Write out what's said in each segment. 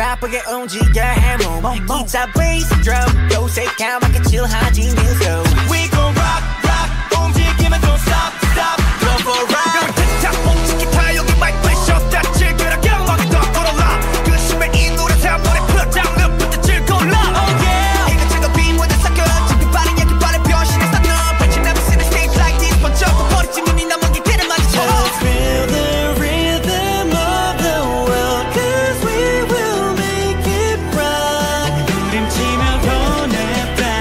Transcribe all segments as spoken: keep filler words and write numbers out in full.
바쁘게 움직여 해몸 기타 베이스 드럼 요새 까맣게 칠하지 뮤소 We gon' rock rock 움직이면 don't stop stop Go for a ride 틱탁 뽕치 기타 여기 마이크 셔다 즐겨라 경악이 더 불어라 그 심해 이 노래 다 머리 put down look put the 즐거울라 Oh yeah 이것저것 비무대 섞여 지금 빠른 얘기 빠른 변신했어 너 But you never seen a stage like this 번쩍 버리지 눈이 남은 길을 맞춰 Just feel the rhythm of the world Cause we will make it right 부림치며 보냈다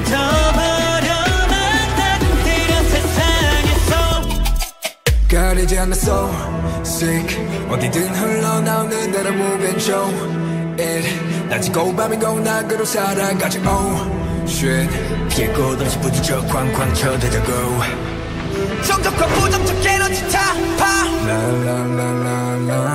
던져버려만 따뜻해려 세상에서 가리지 않아 so sick 어디든 흘러나오는 대로 move and show it 낮이고 밤이고 낙으로 살아가지 oh shit 피해 꽃없이 부딪혀 쾅쾅 쳐대자고 정적과 부정적 에너지 타파 La la la la la